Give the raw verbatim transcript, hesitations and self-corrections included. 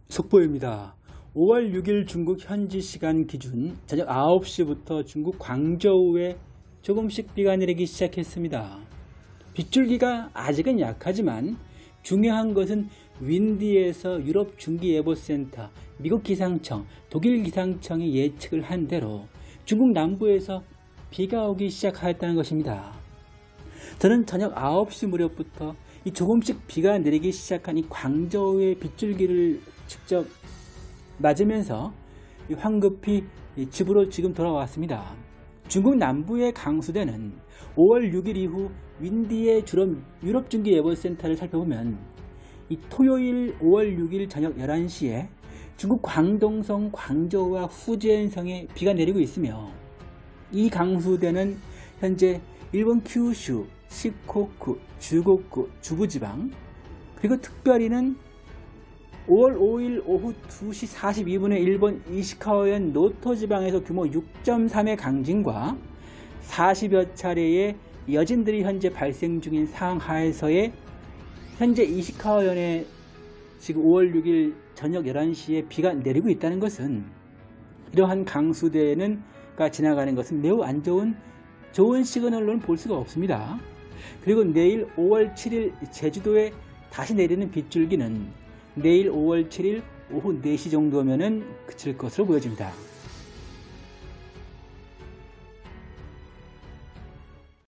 속보입니다. 오월 육일 중국 현지 시간 기준 저녁 아홉 시부터 중국 광저우에 조금씩 비가 내리기 시작했습니다. 빗줄기가 아직은 약하지만 중요한 것은 윈디에서 유럽 중기예보센터, 미국 기상청, 독일 기상청이 예측을 한 대로 중국 남부에서 비가 오기 시작하였다는 것입니다. 저는 저녁 아홉 시 무렵부터 이 조금씩 비가 내리기 시작한 이 광저우의 빗줄기를 직접 맞으면서 황급히 집으로 지금 돌아왔습니다. 중국 남부의 강수대는 오월 육일 이후 윈디의 주로 유럽 중기예보센터를 살펴보면 이 토요일 오월 육일 저녁 열한 시에 중국 광동성, 광저우와 후젠성에 비가 내리고 있으며 이 강수대는 현재 일본 큐슈, 시코쿠, 주고쿠, 중부지방 그리고 특별히는 오월 오일 오후 두 시 사십이 분에 일본 이시카와현 노토지방에서 규모 육 점 삼의 강진과 사십여 차례의 여진들이 현재 발생 중인 상하에서의 현재 이시카와현에 지금 오월 육일 저녁 열한 시에 비가 내리고 있다는 것은 이러한 강수대는 가 지나가는 것은 매우 안 좋은 좋은 시그널로는 볼 수가 없습니다. 그리고 내일 오월 칠일 제주도에 다시 내리는 빗줄기는 내일 오월 칠일 오후 네 시 정도면은 그칠 것으로 보여집니다.